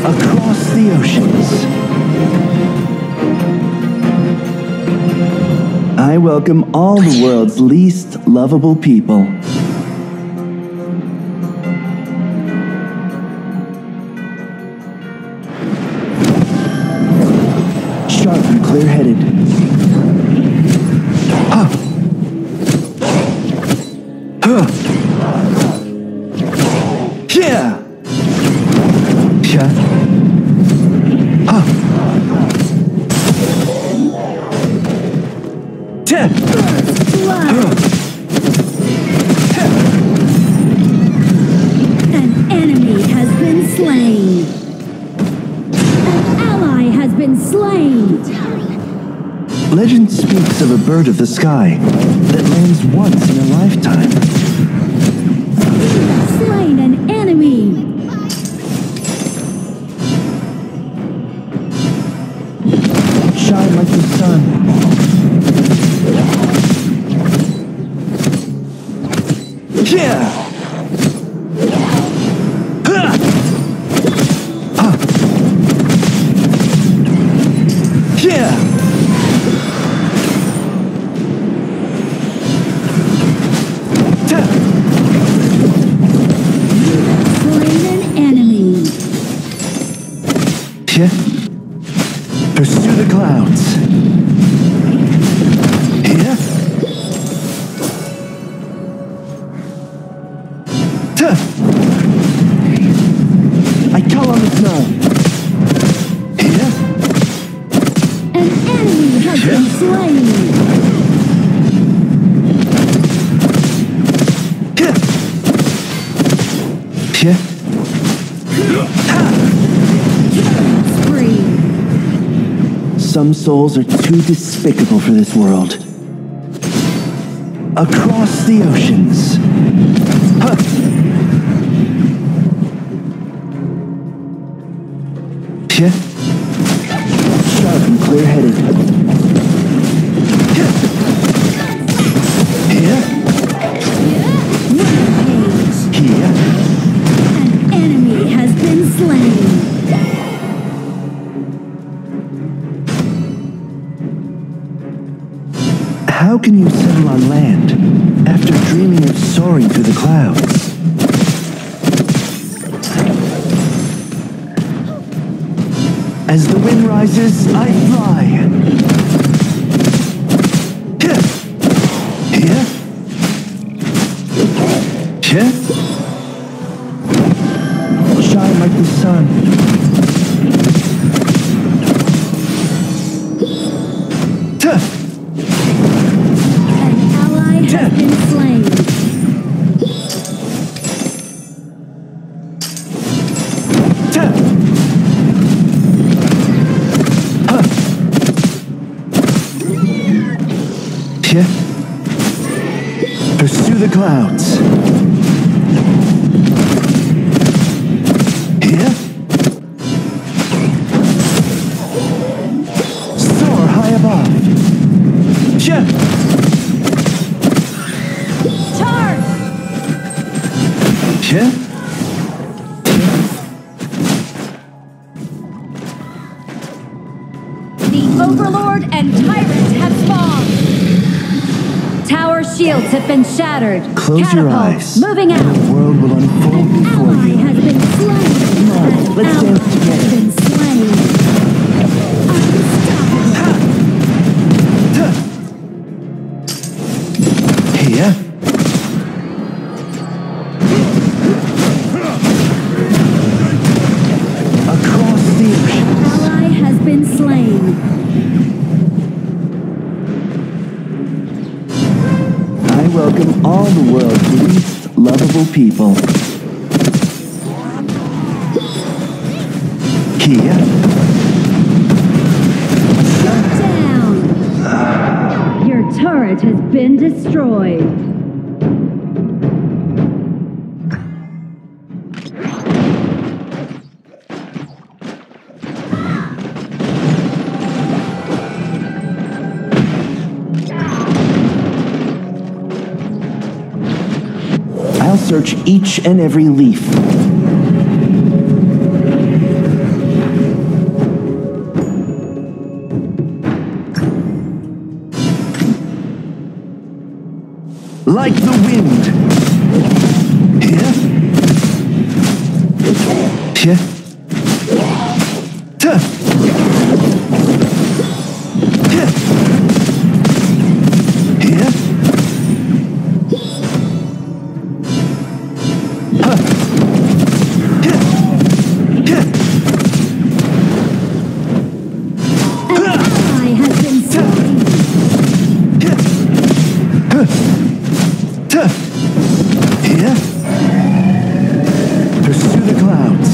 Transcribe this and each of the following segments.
across the oceans. I welcome all the world's least lovable people. Sharp and clear-headed. Huh. Huh. Yeah. Yeah. Huh. Yeah. An enemy has been slain. An ally has been slain. Legend speaks of a bird of the sky that lands once in a lifetime. Slain an enemy. Shine like the sun. Yeah! Huh. Huh. Yeah! Slain an enemy. Yeah. Pursue the clouds. Yeah. Tuh. I call on the snow. Yeah. An enemy has been slain. Yeah. Yeah. Spree. Some souls are too despicable for this world. Across the oceans. Huh. Yeah. Sharp and clear-headed. Yeah. Yeah. Rampage. Yeah. An enemy has been slain. How can you settle on land after dreaming of soaring through the clouds? As the wind rises, I fly. Yeah. Yeah. Yeah. Shine like the sun. Tuh. An ally has been slain. Tuh. Huh. Yeah. Pursue the clouds. Yeah. Soar high above. Yeah. Charge! Yeah. The Overlord and Tyrant have spawned. Tower shields have been shattered. Close your Catapult eyes. moving And out. the world will unfold An before ally you. has been slain. Come on, An let's ally dance has together. been slain. Unstoppable. Here. Across the ocean. Ally has been slain. I welcome all the world's least lovable people. Here. Down. Your turret has been destroyed. I'll search each and every leaf. like the wind. Here. Here. Tuh. Here. Here. Huh. Here. Here. An ally has been slain. Here. Huh. Tuh. Here. Pursue the clouds.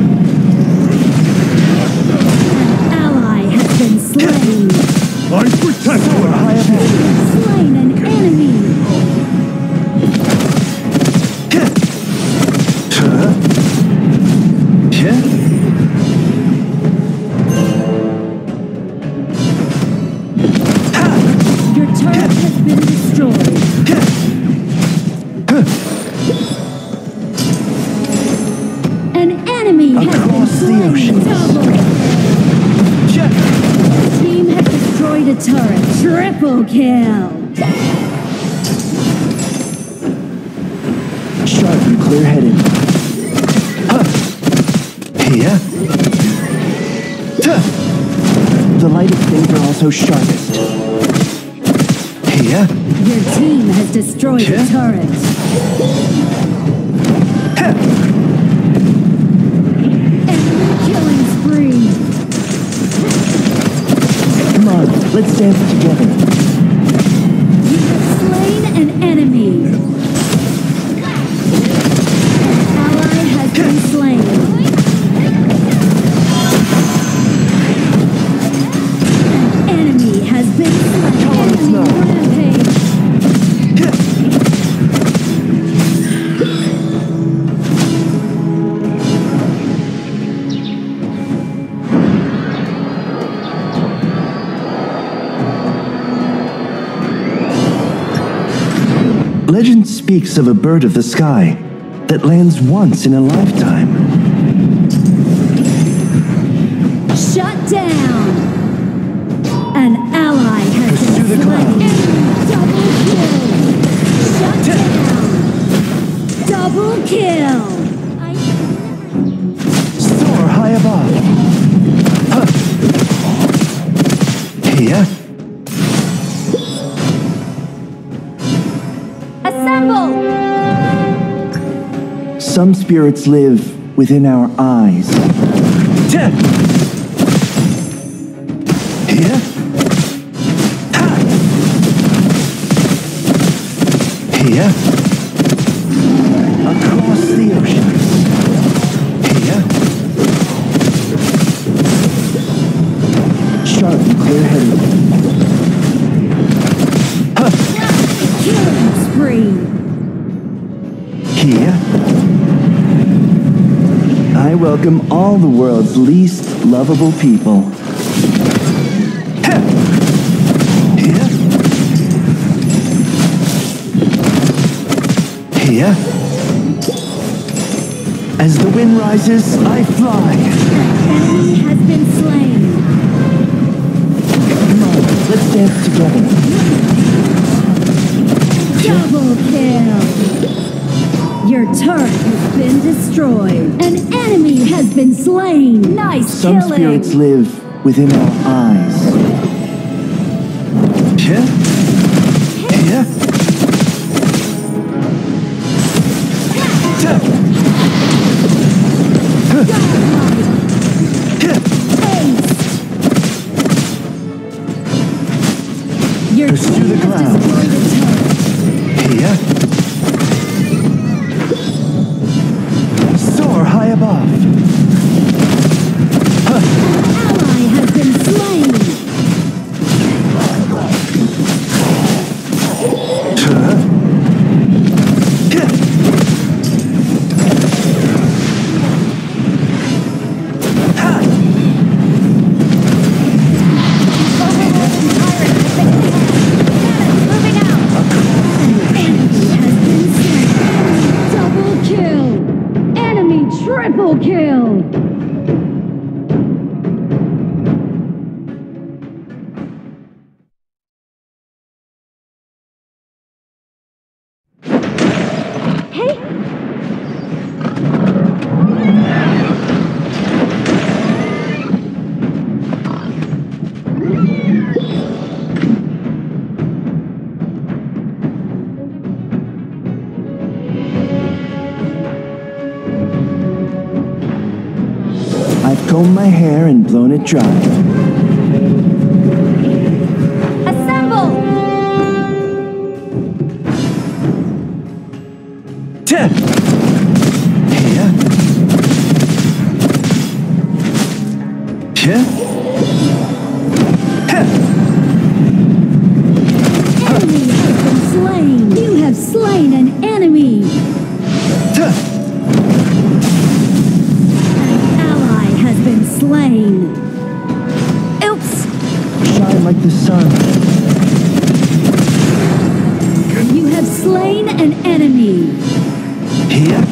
An ally has been slain. I protect Soar you! high above. Slain an enemy. Here. Huh. Here. Ha. Your turret has been destroyed. Here. Huh. An enemy has been Across the slain. oceans. Double. Check. Team has destroyed a turret. Triple kill. Sharp and clear-headed. Huh. Here. Tuh. The lightest things are also sharpest. Here. Your team has destroyed a Yeah. turret. Huh. Enemy killing spree. Come on, let's dance together. You have slain an enemy. Ally has been slain. An enemy has been slain. Come on, Enemy Snow. rampage. Here. Legend speaks of a bird of the sky that lands once in a lifetime. Shut down. An ally has Pursue the been slain. clouds. Double kill. Shut down. Double kill. Soar high above. Huh. Here. Assemble. Some spirits live within our eyes. Tuh. Here. Ha. Here. Across the oceans. Here. Sharp and clear-headed. Huh. Killing spree. Here. I welcome all the world's least lovable people. Heh. Here. Here. As the wind rises, I fly. Enemy has been slain. Come on, let's dance together. Double kill. Your turret has been destroyed. An enemy has been slain. Nice Some killing. spirits live within our eyes. Here. Here. Tuh. Here. Your Pursue team the has clouds. destroyed a turret. Here. Soar high above. Huh. An ally has been slain. Huh. Here. Ha. Moving out. Enemy has been slain. Double kill. Enemy triple kill. I've combed my hair and blown it dry. Assemble! Here. Here. Enemy has been slain! You have slain an enemy! An ally has been slain! Oops! Shine like the sun. You have slain an enemy! Here.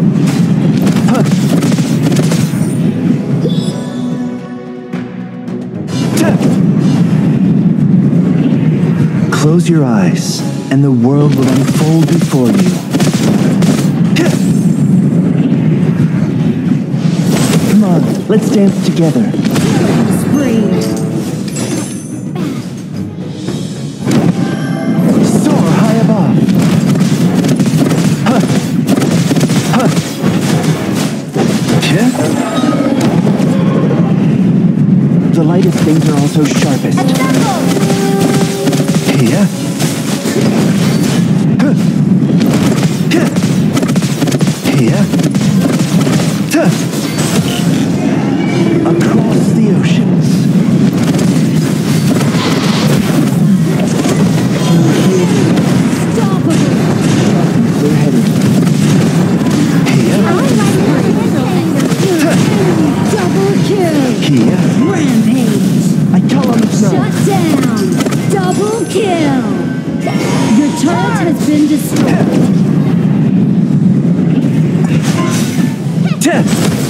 Close your eyes, and the world will unfold before you. Come on, let's dance together. Spree! Soar high above. The lightest things are also sharpest. Here. Here. Across the oceans. Unstoppable! We're headed. Here. Double kill! Here. Rampage! I call on the snow. Shut down! Double kill! Your turret has been destroyed. Here.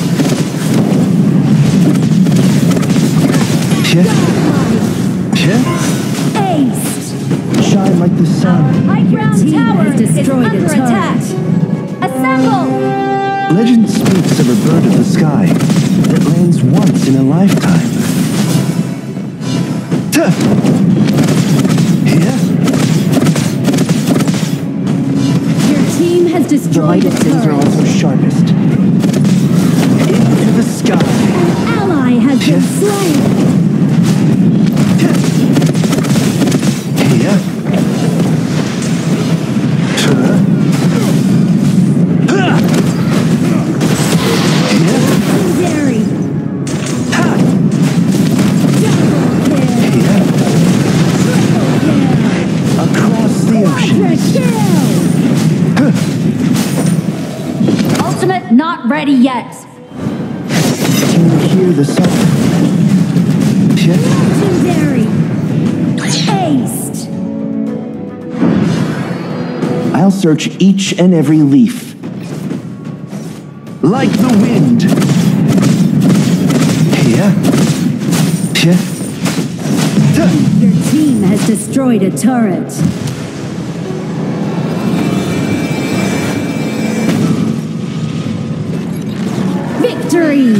Here. Aced! Shine like the sun. High ground tower is destroyed under attack. Assemble! Legend speaks of a bird of the sky that lands once in a lifetime. Here. Your team has The destroyed a lightest things are turret. also sharpest. Into the sky. An ally has been slain. Here. Legendary! Double kill! Triple kill! Across the ocean. Quadra kill! Ultimate not ready yet. Can you hear the song? Here. Legendary! Aced! I'll search each and every leaf. Like the wind. Here. Your team has destroyed a turret. Victory!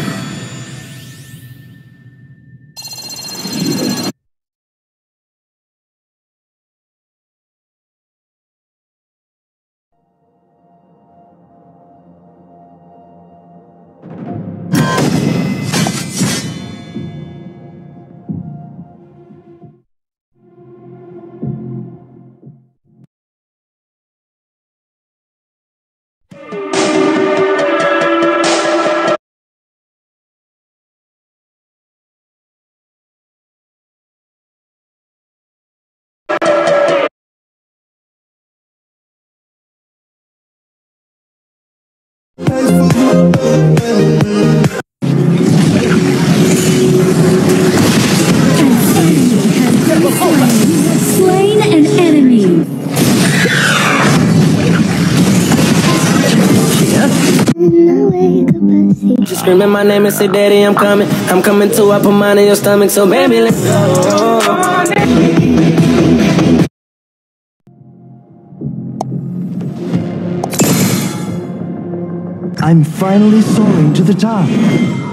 Slain an enemy. Just screaming my name and say, Daddy, I'm coming. I'm coming too. I put mine in your stomach, so baby, let's go. I'm finally soaring to the top.